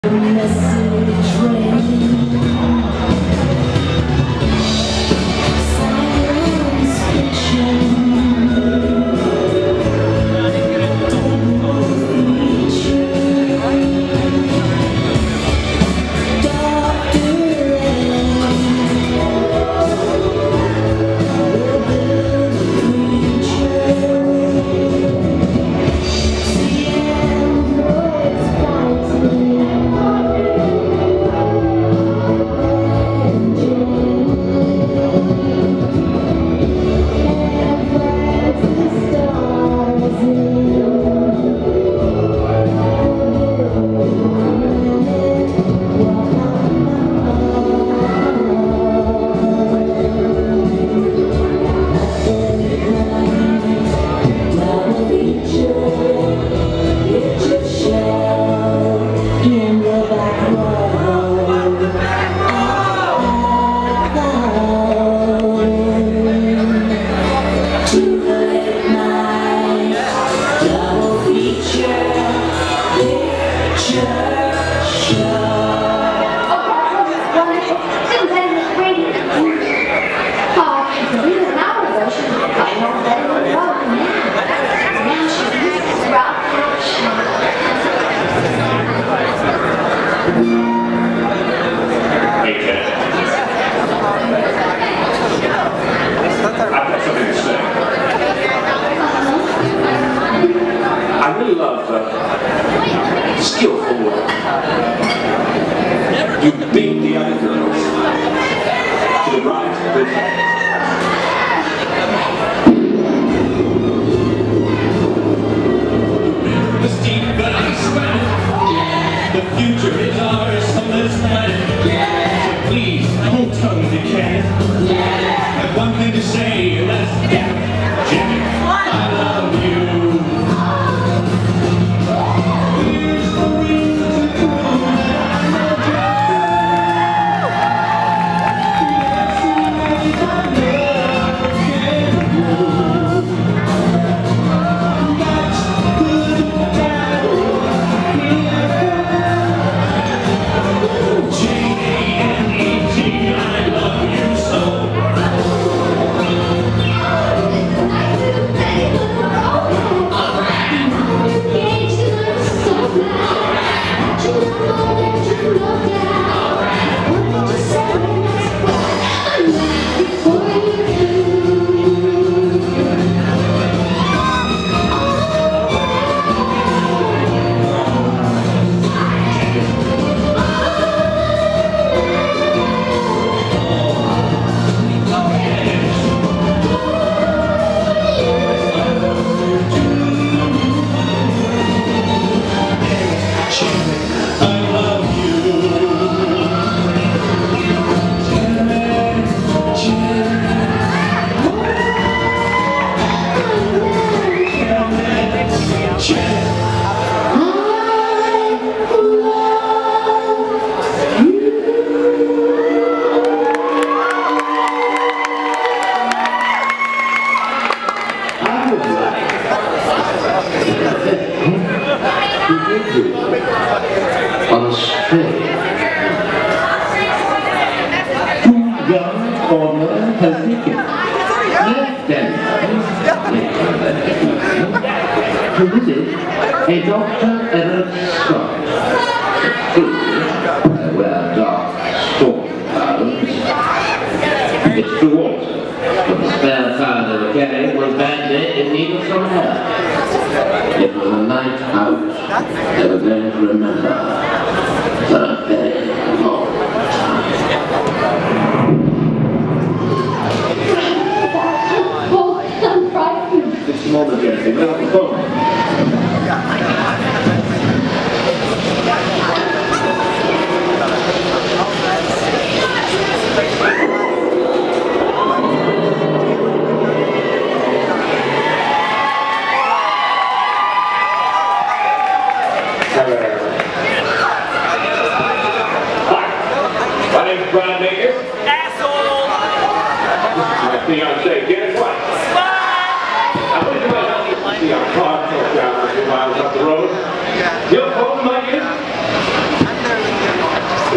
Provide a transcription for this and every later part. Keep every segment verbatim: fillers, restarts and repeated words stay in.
Fiance, get it right. I wish you might help me see our car.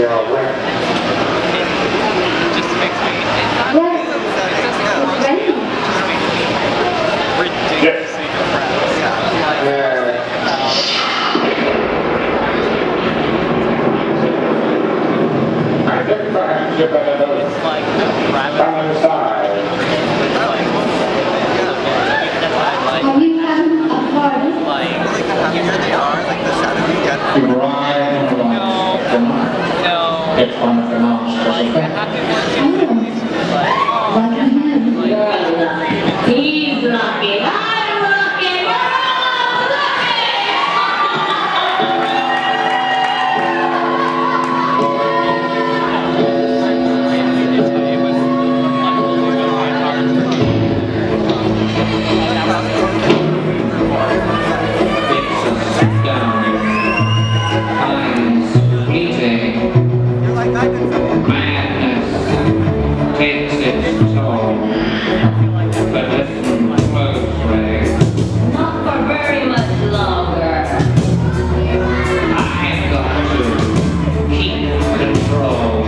just makes me, it's not, it doesn't gross me out, it makes me ridiculously depressed. Like, it's like rabbit on the side. It's like, Are you having a party? like, Here they are, like the shadow you get. Right. no, no, It's one of the most like, the happy ones, it's like, oh, Lucky him. like, He's lucky. I'm lucky. We're all lucky. it was unbelievable You're like that, Vincent. Madness takes its toll, but listen closely. Not for very much longer. I've got to keep control.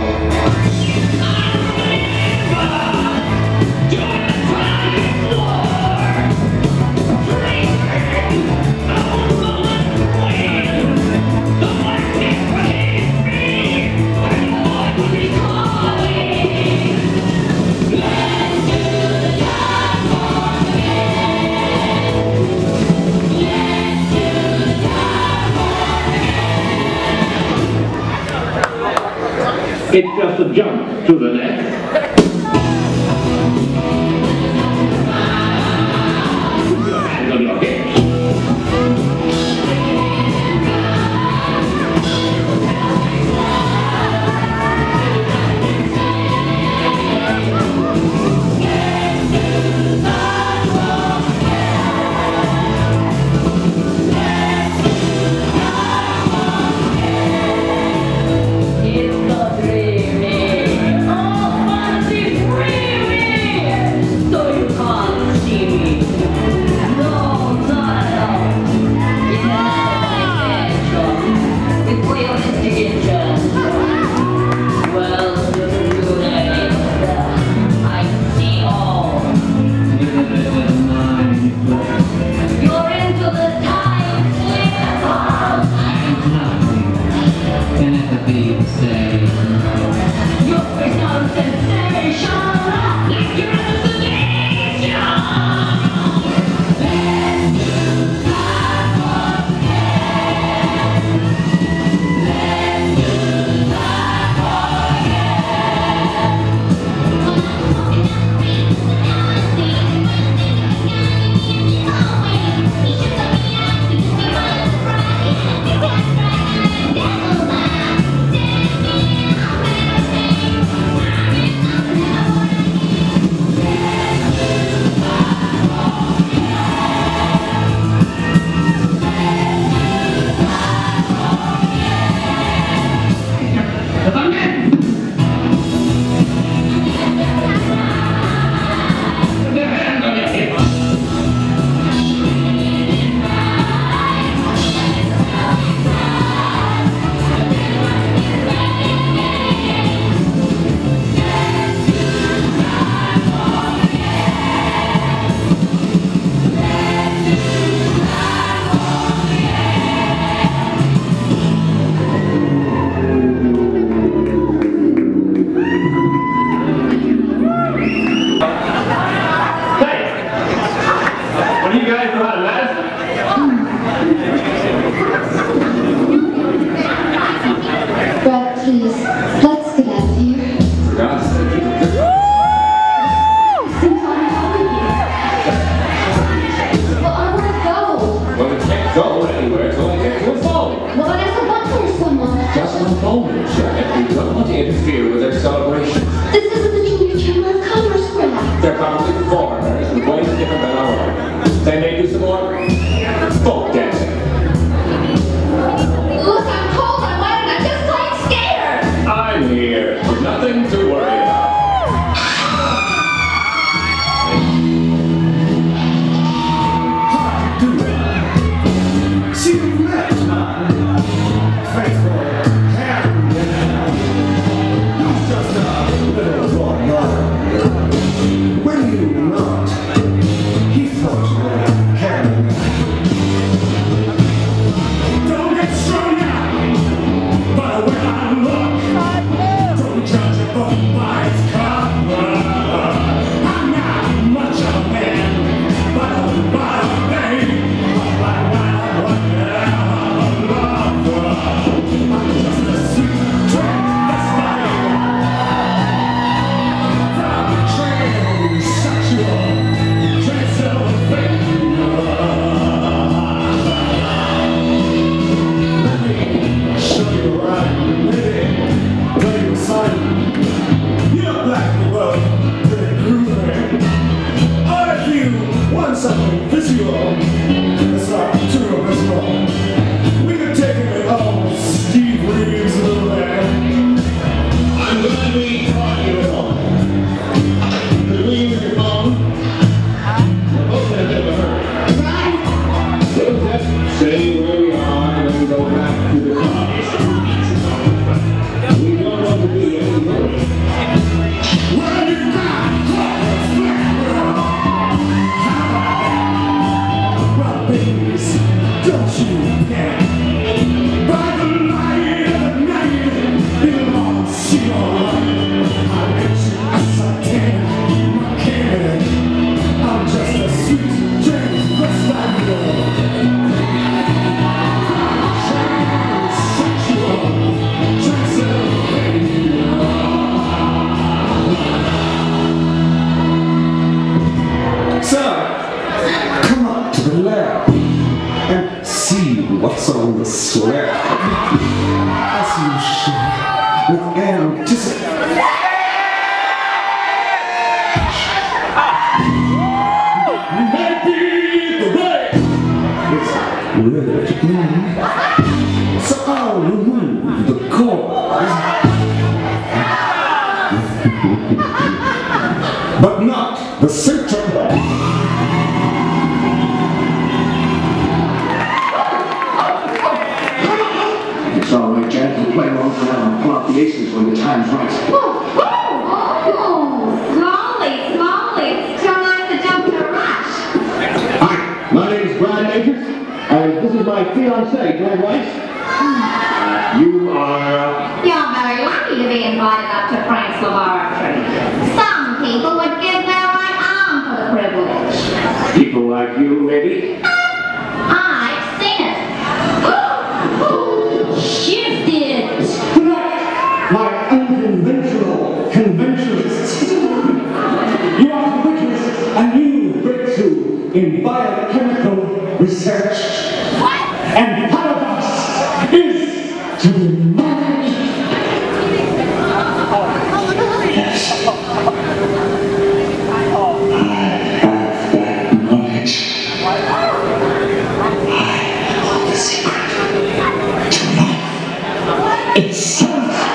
It's just a jump to the next. Put your hands on your hips. It's the dreaming. Oh, fancy dreaming. So you can't see me. No, not at all. It's another extension. It's for your investigation. Well, today, I see all. You're into the time slip. Can ever be the same. You're no sensation. Like you're a sensation. Let's do that again. Let's do Brett, please, let's get out of here. For God's sake. Since I'm calling you. Well, I want to go. Well, we can't go anywhere until we get to a phone. Well, but I forgot there's someone. Just one phone, Janet. We don't want to interfere with their celebration. This isn't the Junior Chamber of Commerce, Brett. They're probably foreigners and way different than our own. They may do some more folk dancing. Look, I'm cold, I'm wet, and I'm just plain scared. I'm here. There's nothing to worry about. See you next time. Faithful Harry. with anticipation. Ready to play, so I'll remove the chords, but not the center. It's all right, Jack. We'll play along for now and pull out the aces when the time's right. Oh, oh, slowly, slowly. It's too late to jump to a rush. Hi, my name is Brian Majors, and this is my fiancée, Joy Weiss. You are... You're very lucky to be invited up to Frank's laboratory. Some people would give their right arm for the privilege. people like you, maybe? I've seen it. Shifted. My unconventional conventionalists. You are to witness a new breakthrough in biochemical research. What? And part of us is to be managed. Yes. I have that knowledge. I know the secret to life itself.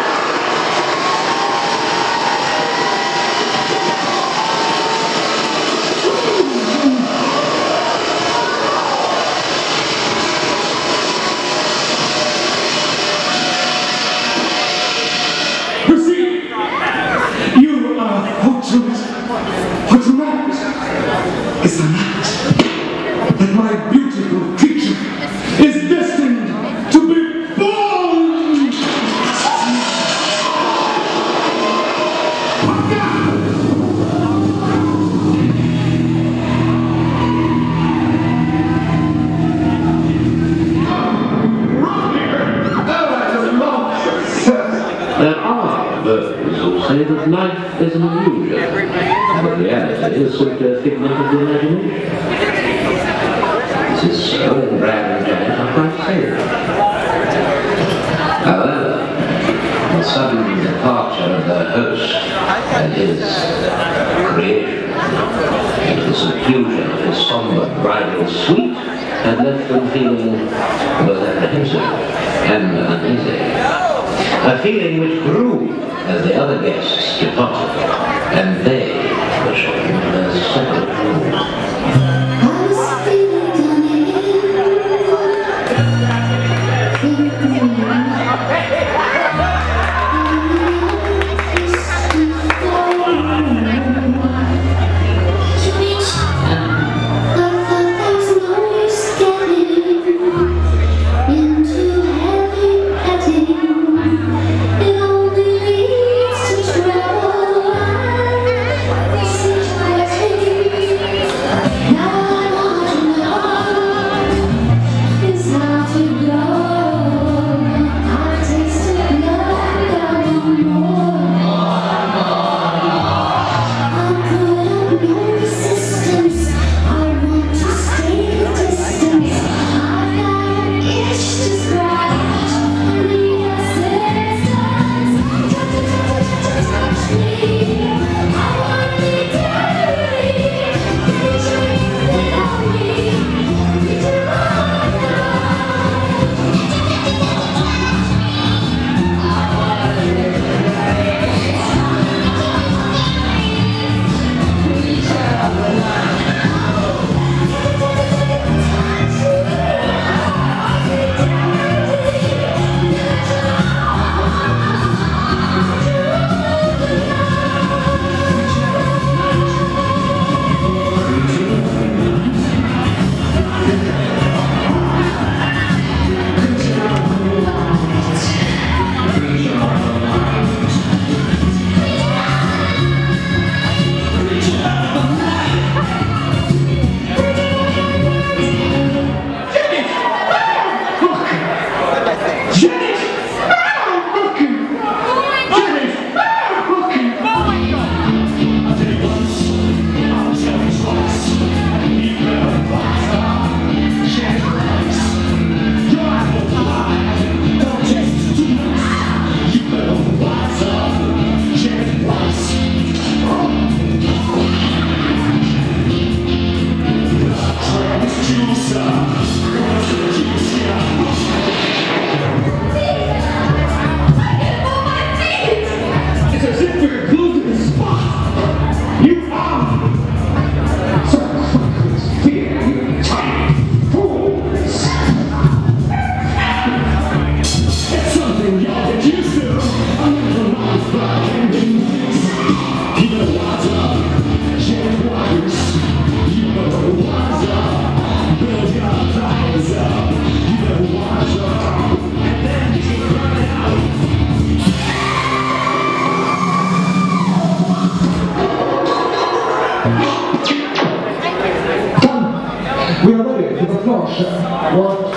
It's the night that my beautiful creature is destined to be born. There are those who say that life is an illusion. But reality is simply a figment of the imagination. This is so in Brad and Janet are quite safe. However, the sudden departure of their host and his creation into the seclusion of his somber bridal suite had left them feeling both apprehensive and uneasy. A feeling which grew as the other guests departed, and they were shown as separate rooms. What